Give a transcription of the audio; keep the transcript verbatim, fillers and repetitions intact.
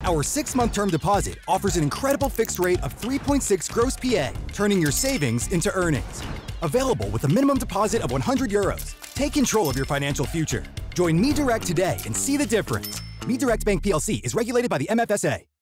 Our six-month term deposit offers an incredible fixed rate of three point six gross P A, turning your savings into earnings. Available with a minimum deposit of one hundred euros. Take control of your financial future. Join MeDirect today and see the difference. MeDirect Bank P L C is regulated by the M F S A.